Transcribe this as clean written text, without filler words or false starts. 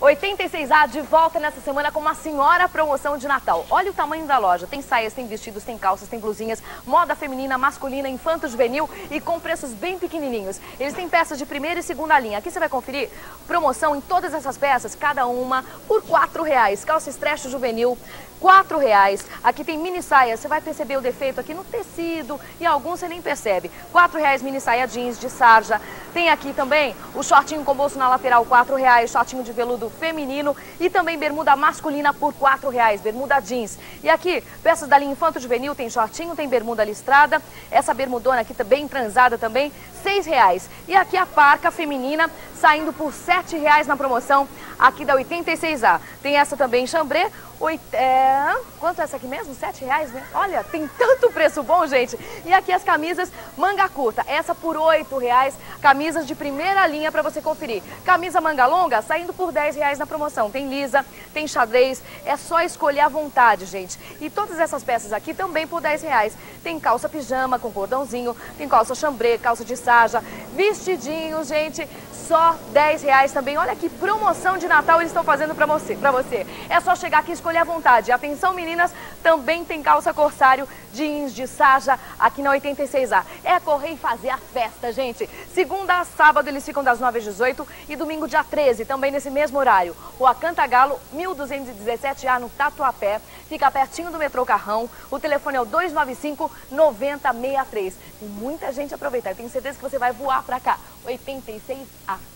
86A de volta nessa semana com uma senhora promoção de Natal. Olha o tamanho da loja. Tem saias, tem vestidos, tem calças, tem blusinhas, moda feminina, masculina, infanto-juvenil e com preços bem pequenininhos. Eles têm peças de primeira e segunda linha. Aqui você vai conferir promoção em todas essas peças, cada uma por R$4. Calça stretch juvenil, R$4. Aqui tem mini saia, você vai perceber o defeito aqui no tecido e alguns você nem percebe. R$4 mini saia jeans de sarja. Tem aqui também o shortinho com bolso na lateral, R$4, shortinho de veludo feminino e também bermuda masculina por R$4, bermuda jeans. E aqui, peças da linha Infanto Juvenil, tem shortinho, tem bermuda listrada, essa bermudona aqui bem transada também, R$6. E aqui a parca feminina saindo por R$7 na promoção aqui da 86A. Tem essa também chambré, quanto é essa aqui mesmo? R$7, né? Olha, tem tanto preço bom, gente. E aqui as camisas manga curta, essa por R$8, camisas de primeira linha para você conferir. Camisa manga longa saindo por R$10 na promoção. Tem lisa, tem xadrez, é só escolher à vontade, gente. E todas essas peças aqui também por R$10. Tem calça pijama com cordãozinho, tem calça chambré, calça de sarja, vestidinho, gente, só R$10 também. Olha que promoção de Natal eles estão fazendo para você. É só chegar aqui e escolher à vontade. Atenção, meninas, também tem calça corsário, jeans de sarja aqui na 86A. É correr e fazer a festa, gente. Segunda a sábado eles ficam das 9 às 18 e domingo dia 13, também nesse mesmo horário. Rua Cantagalo, 1217A no Tatuapé. Fica pertinho do metrô Carrão. O telefone é o 295-9063. Tem muita gente a aproveitar. Eu tenho certeza que você vai voar pra cá. 86A.